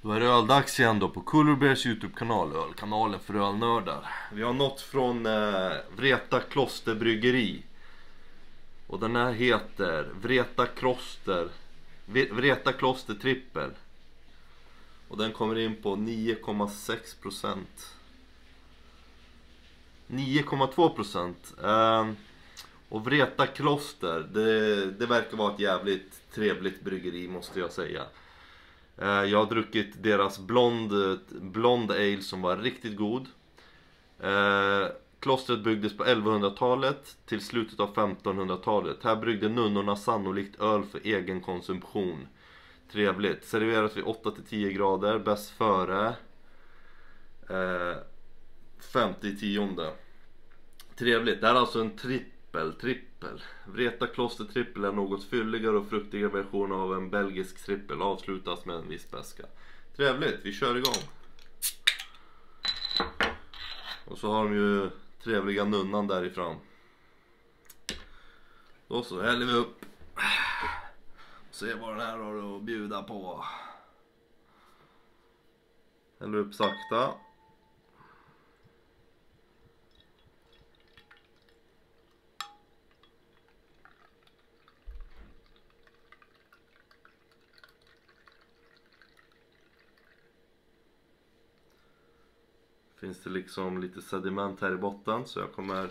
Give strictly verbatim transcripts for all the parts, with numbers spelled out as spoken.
Då är det öldags igen då på Cooler Bears YouTube-kanal, ölkanalen för ölnördar. Vi har nått från eh, Vreta Klosterbryggeri. Och den här heter Vreta Kloster Vreta Kloster Trippel. Och den kommer in på nio komma sex procent, nio komma två procent. eh, Och Vreta Kloster, det, det verkar vara ett jävligt trevligt bryggeri, måste jag säga. Jag har druckit deras blond, blond ale som var riktigt god. Klostret byggdes på elvahundratalet till slutet av femtonhundratalet. Här bryggde nunnorna sannolikt öl för egen konsumtion. Trevligt. Serveras vid åtta till tio grader. Bäst före femtio tionde. Trevligt. Det här är alltså en trippel. Trippel. Vreta Kloster Trippel är något fylligare och fruktigare version av en belgisk trippel. Avslutas med en viss beska. Trevligt, vi kör igång. Och så har de ju trevliga nunnan därifrån. Då så häller vi upp. Se vad den här har att bjuda på. Häller upp sakta. Finns det liksom lite sediment här i botten, så jag kommer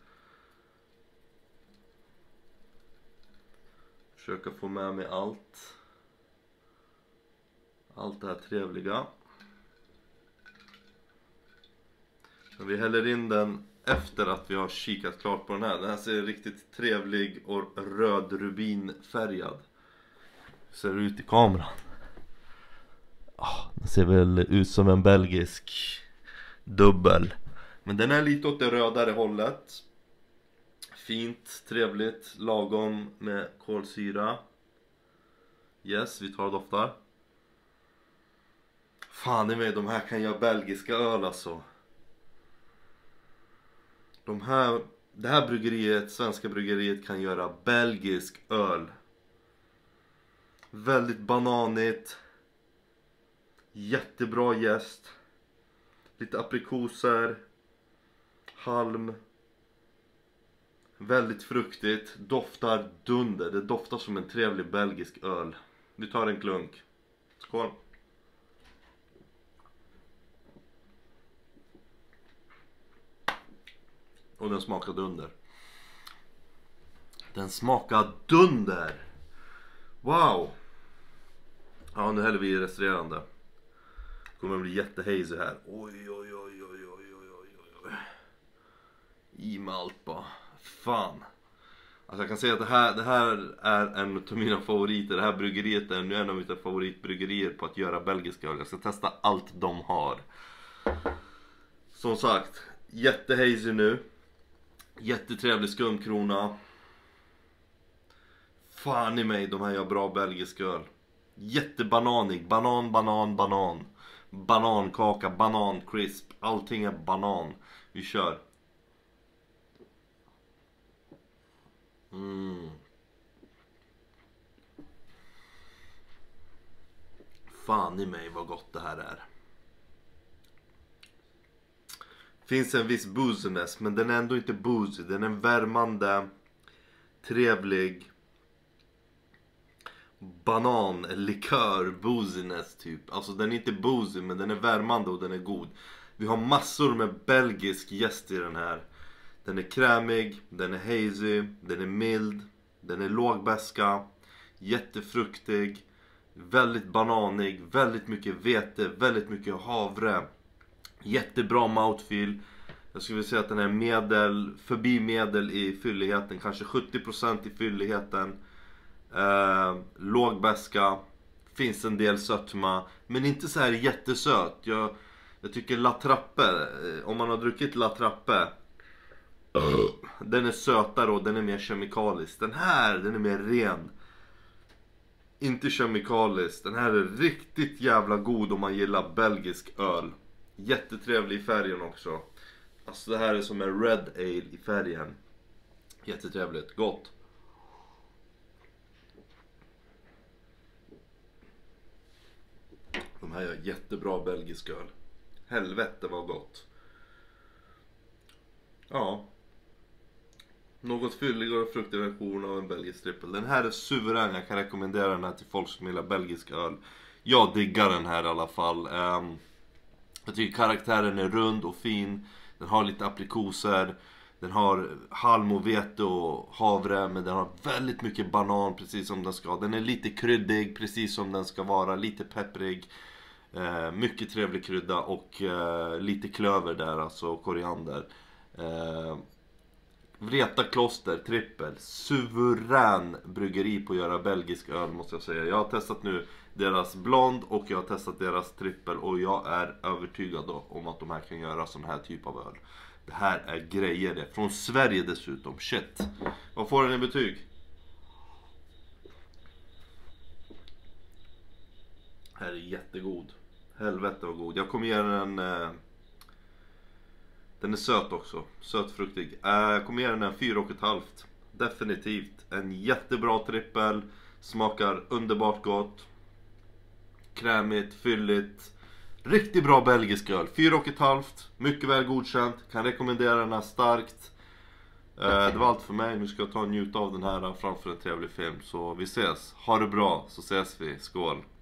försöka få med mig allt allt det här trevliga. Men vi häller in den efter att vi har kikat klart på den här. Den här ser riktigt trevlig och röd rubinfärgad. Ser ut i kameran. Oh, den ser väl ut som en belgisk dubbel. Men den är lite åt det rödare hållet. Fint, trevligt, lagom med kolsyra. Yes, vi tar och doftar. Fan i mig, de här kan göra belgiska öl alltså. De här, det här bryggeriet, svenska bryggeriet, kan göra belgisk öl. Väldigt bananigt. Jättebra jäst. Lite aprikoser, halm. Väldigt fruktigt. Doftar dunder. Det doftar som en trevlig belgisk öl. Vi tar en klunk. Skål. Och den smakar dunder. Den smakar dunder. Wow. Ja, nu häller vi i resterande. Kommer bli jättehazy här. Oj, oj, oj, oj, oj, oj, oj, oj. I med allt bara. Fan. Alltså jag kan säga att det här, det här är en av mina favoriter. Det här bryggeriet är nu en av mina favoritbryggerier på att göra belgiska öl. Jag ska testa allt de har. Som sagt, jättehazy nu. Jättetrevlig skumkrona. Fan i mig, de här gör bra belgiska öl. Jättebananig. Banan, banan, banan. Banankaka, banan, crisp. Allting är banan. Vi kör. Mm. Fan i mig vad gott det här är. Finns en viss booziness, men den är ändå inte boozy. Den är värmande, trevlig banan, likör, booziness typ. Alltså den är inte boozy, men den är värmande och den är god. Vi har massor med belgisk jäst i den här. Den är krämig, den är hazy, den är mild, den är lågbeska, jättefruktig, väldigt bananig, väldigt mycket vete, väldigt mycket havre. Jättebra mouthfeel. Jag skulle vilja säga att den är medel, förbi medel i fylligheten, kanske sjuttio procent i fylligheten. Eh, lågbeska, finns en del sötma, men inte så här jättesöt. Jag, jag tycker La Trappe, om man har druckit La Trappe, den är sötare och den är mer kemikalisk. Den här, den är mer ren. Inte kemikalisk. Den här är riktigt jävla god om man gillar belgisk öl. Jättetrevlig i färgen också. Alltså det här är som en red ale i färgen. Jättetrevligt, gott. här är jättebra belgisk öl. Helvete vad gott. Ja. Något fylligare och fruktig version av en belgisk trippel. Den här är suverän, jag kan rekommendera den här till folk som gillar belgisk öl. Jag diggar den här i alla fall. um, Jag tycker karaktären är rund och fin. Den har lite aprikoser. Den har halm och vete och havre. Men den har väldigt mycket banan precis som den ska. Den är lite kryddig precis som den ska vara. Lite pepprig. uh, Mycket trevlig krydda och uh, lite klöver där, alltså koriander. uh, Vreta Kloster trippel. Suverän bryggeri på att göra belgisk öl, måste jag säga. Jag har testat nu deras blond och jag har testat deras trippel. Och jag är övertygad om att de här kan göra sån här typ av öl. Det här är grejer det. Från Sverige dessutom. Shit. Vad får den i betyg? Här är jättegod. Helvete vad god. Jag kommer ge den... Eh... Den är söt också, sötfruktig. Jag kommer ge den en fyra och ett halvt. Definitivt en jättebra trippel. Smakar underbart gott. Krämigt, fylligt. Riktigt bra belgisk öl. fyra och ett halvt. Mycket väl godkänt. Kan rekommendera den här starkt. Det var allt för mig. Nu ska jag ta och njuta av den här framför en trevlig film. Så vi ses. Ha det bra, så ses vi. Skål.